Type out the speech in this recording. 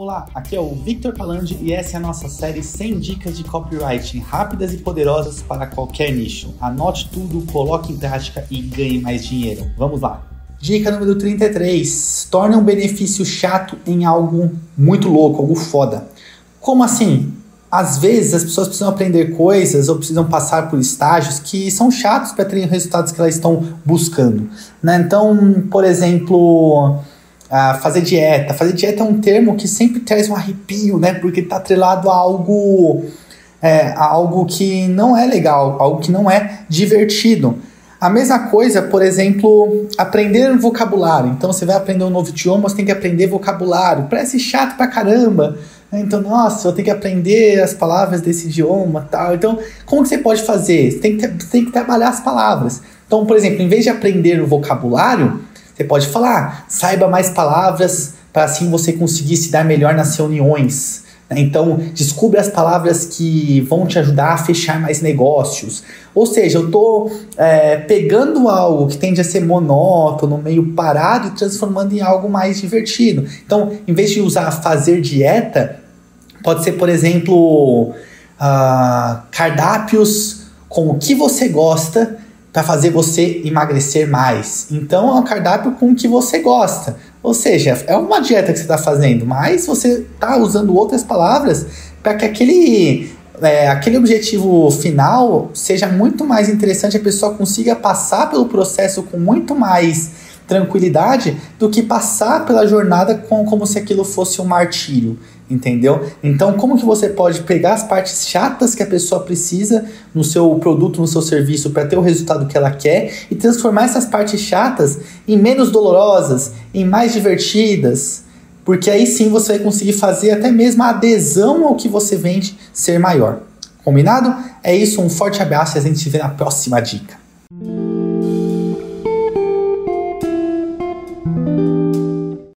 Olá, aqui é o Victor Palandi e essa é a nossa série 100 dicas de copywriting rápidas e poderosas para qualquer nicho. Anote tudo, coloque em prática e ganhe mais dinheiro. Vamos lá! Dica número 33. Torne um benefício chato em algo muito louco, algo foda. Como assim? Às vezes as pessoas precisam aprender coisas ou precisam passar por estágios que são chatos para terem os resultados que elas estão buscando, né? Então, por exemplo, fazer dieta. Fazer dieta é um termo que sempre traz um arrepio, né? Porque está atrelado a algo que não é legal, algo que não é divertido. A mesma coisa, por exemplo, aprender vocabulário. Então, você vai aprender um novo idioma, você tem que aprender vocabulário. Parece chato pra caramba. Então, nossa, eu tenho que aprender as palavras desse idioma e tal. Então, como que você pode fazer? Você tem que trabalhar as palavras. Então, por exemplo, em vez de aprender o vocabulário, você pode falar, saiba mais palavras para assim você conseguir se dar melhor nas reuniões. Então, descubra as palavras que vão te ajudar a fechar mais negócios. Ou seja, eu estou pegando algo que tende a ser monótono, meio parado e transformando em algo mais divertido. Então, em vez de usar fazer dieta, pode ser, por exemplo, cardápios com o que você gosta para fazer você emagrecer mais. Então, é um cardápio com o que você gosta. Ou seja, é uma dieta que você está fazendo, mas você está usando outras palavras para que aquele objetivo final seja muito mais interessante, a pessoa consiga passar pelo processo com muito mais tranquilidade do que passar pela jornada como se aquilo fosse um martírio, entendeu? Então, como que você pode pegar as partes chatas que a pessoa precisa no seu produto, no seu serviço, para ter o resultado que ela quer e transformar essas partes chatas em menos dolorosas, em mais divertidas, porque aí sim você vai conseguir fazer até mesmo a adesão ao que você vende ser maior. Combinado? É isso, um forte abraço e a gente se vê na próxima dica.